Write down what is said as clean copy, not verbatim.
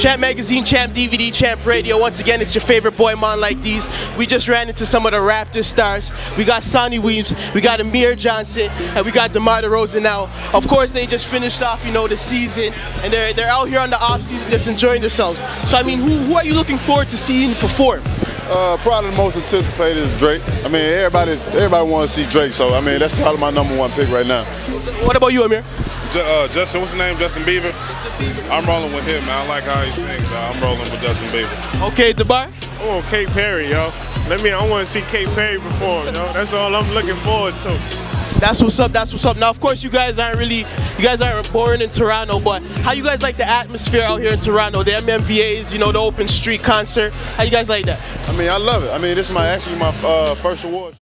Champ Magazine, Champ DVD, Champ Radio. Once again, it's your favorite boy, Man Like These. We just ran into some of the Raptor stars. We got Sonny Weems, we got Amir Johnson, and we got DeMar DeRozan now. Of course, they just finished off, you know, the season, and they're out here on the off season just enjoying themselves. So, I mean, who are you looking forward to seeing perform? Probably the most anticipated is Drake. I mean, everybody wants to see Drake, so I mean, that's probably my #1 pick right now. What about you, Amir? Justin, what's his name? Justin Bieber. I'm rolling with him, man. I like how he sings. I'm rolling with Justin Bieber. Okay, DeMar? I want Katy Perry, yo. I want to see Katy Perry perform, yo. That's all I'm looking forward to. That's what's up, that's what's up. Now, of course, you guys aren't born in Toronto, but how you guys like the atmosphere out here in Toronto? The MMVAs, you know, the open street concert. How you guys like that? I mean, I love it. I mean, this is actually my first award.